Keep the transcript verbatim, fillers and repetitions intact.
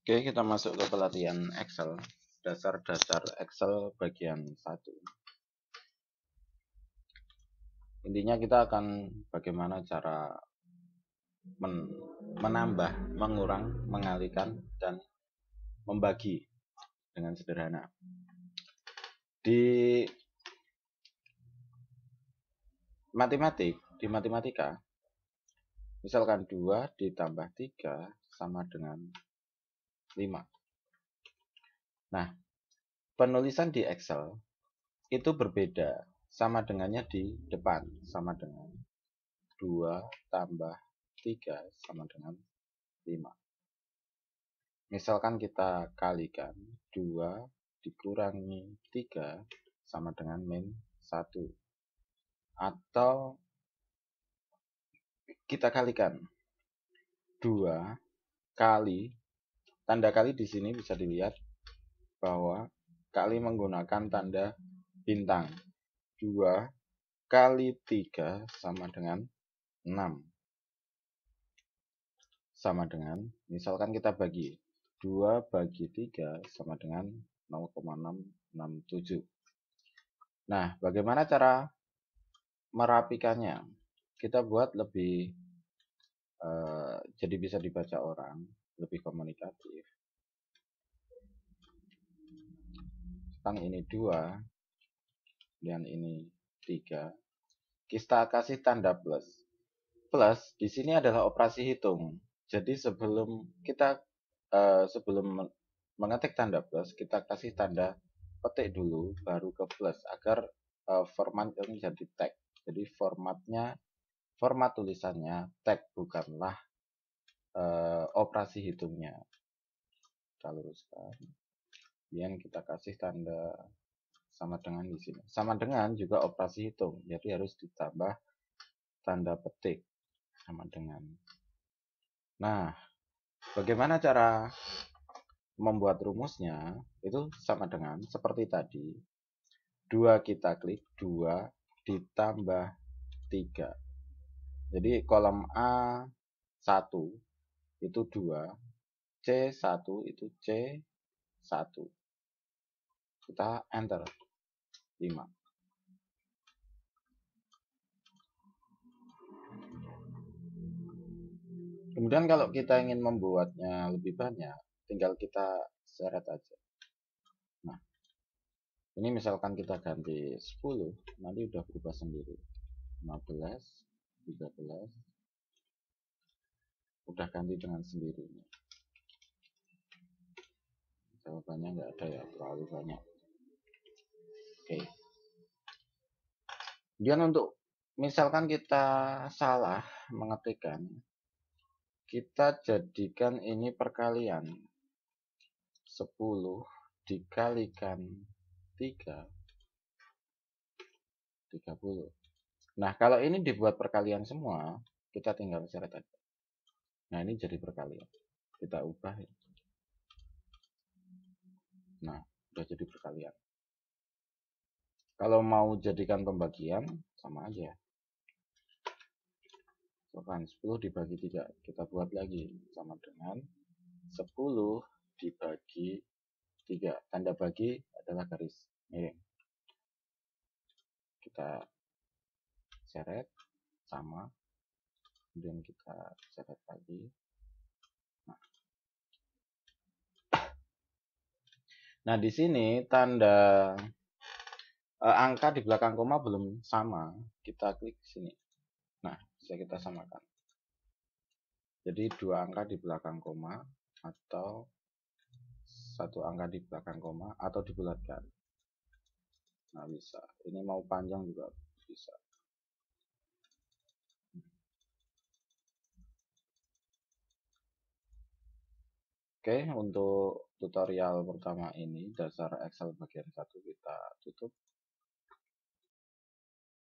Oke, kita masuk ke pelatihan Excel, dasar-dasar Excel bagian satu. Intinya kita akan bagaimana cara men menambah, mengurang, mengalihkan, dan membagi dengan sederhana. Di matematik, di matematika, misalkan dua ditambah tiga sama dengan lima. Nah, penulisan di Excel itu berbeda, sama dengannya di depan, sama dengan dua tambah tiga sama dengan lima. Misalkan kita kalikan dua dikurangi tiga sama dengan min satu. Atau kita kalikan dua kali, tanda kali di sini bisa dilihat bahwa kali menggunakan tanda bintang. dua kali tiga sama dengan enam. Sama dengan, misalkan kita bagi dua bagi tiga sama dengan nol koma enam enam tujuh. Nah, bagaimana cara merapikannya? Kita buat lebih uh, jadi bisa dibaca orang, lebih komunikatif. Kan ini dua dan ini tiga. Kita kasih tanda plus. Plus di sini adalah operasi hitung. Jadi sebelum kita uh, sebelum mengetik tanda plus, kita kasih tanda petik dulu, baru ke plus agar uh, format ini jadi tag. Jadi formatnya, format tulisannya tag, bukanlah uh, operasi hitungnya. Kita luruskan. Kemudian kita kasih tanda sama dengan di sini. Sama dengan juga operasi hitung. Jadi harus ditambah tanda petik sama dengan. Nah, bagaimana cara membuat rumusnya? Itu sama dengan seperti tadi. dua kita klik, dua ditambah tiga. Jadi kolom A satu itu dua, C satu itu C satu. Kita enter lima. Kemudian kalau kita ingin membuatnya lebih banyak, tinggal kita seret aja. Nah, ini misalkan kita ganti sepuluh, nanti udah berubah sendiri. lima belas, tiga belas, udah ganti dengan sendirinya. Jawabannya nggak ada ya, terlalu banyak. Oke. Kemudian untuk misalkan kita salah mengetikkan, kita jadikan ini perkalian. sepuluh dikalikan tiga, tiga puluh. Nah, kalau ini dibuat perkalian semua, kita tinggal seret aja. Nah, ini jadi perkalian. Kita ubah ya. Nah, udah jadi perkalian. Kalau mau jadikan pembagian, sama aja. Misalkan sepuluh dibagi tiga, kita buat lagi. Sama dengan sepuluh dibagi tiga. Tanda bagi adalah garis miring. Kita seret, sama. Kemudian kita seret lagi. Nah, nah di sini tanda eh, angka di belakang koma belum sama. Kita klik sini. Nah, bisa kita samakan. Jadi dua angka di belakang koma atau satu angka di belakang koma atau dibulatkan. Nah, bisa. Ini mau panjang juga bisa. Oke, untuk tutorial pertama ini dasar Excel bagian satu kita tutup.